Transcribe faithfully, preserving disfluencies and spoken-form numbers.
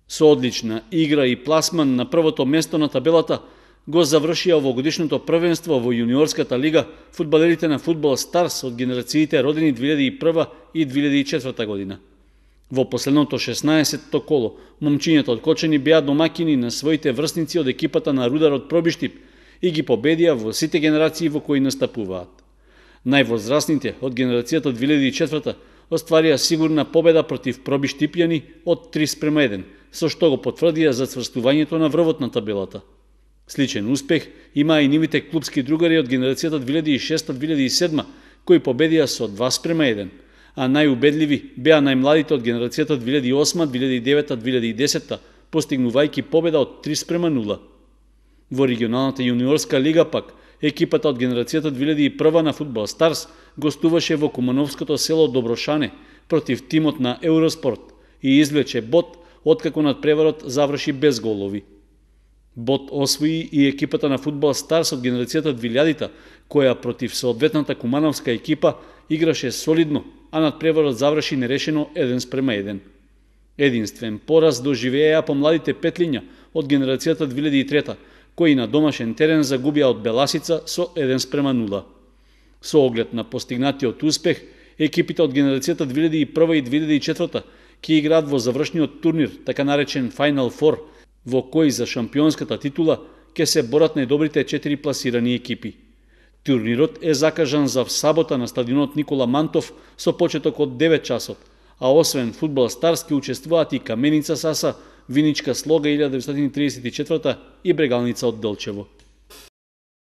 Со одлична игра и пласман на првото место на табелата го завршија овогодишното првенство во јуниорската лига фудбалерите на Фудбал Старс од генерациите родени две илјади и прва и две илјади и четврта година. Во последното шеснаесетто коло, момчињата од Кочани беа домакини на своите врсници од екипата на Рудар од Пробиштип и ги победија во сите генерации во кои настапуваат. Највозрасните од генерацијата од две илјади и четврта остварија сигурна победа против пробиштипјани од три спрема еден, со што го потврдија зацврстувањето на врвот на табелата. Сличен успех имаа и нивите клупски другари од генерацијата две илјади и шеста - две илјади и седма, кои победија со два спрема еден, а најубедливи беа најмладите од генерацијата две илјади и осма - две илјади и девета - две илјади и десета, постигнувајќи победа од три спрема нула. Во регионалната јуниорска лига пак, екипата од генерацијата две илјади и прва на Фудбал Старс гостуваше во кумановското село Доброшане против тимот на Еуроспорт и извлече бод, откако надпреварот заврши без голови. Бод освои и екипата на Фудбал Старс од генерацијата две илјадита, која против соодветната кумановска екипа играше солидно, а надпреварот заврши нерешено еден спрема еден. Единствен пораз доживееа помладите петлиња од генерацијата две илјади и трета, кои на домашен терен загубија од Беласица со еден спрема нула. Со оглед на постигнатиот успех, екипите од генерацијата две илјади и прва и две илјади и четврта ќе играат во завршниот турнир, така наречен Final Four, во кој за шампионската титула ќе се борат најдобрите четири пласирани екипи. Турнирот е закажан за сабота на стадионот Никола Мантов со почеток од девет часот, а освен Фудбал Старс ќе учествуваат и Каменица Саса, Виничка Слога илјада деветстотини тридесет и четврта и Брегалница од Делчево.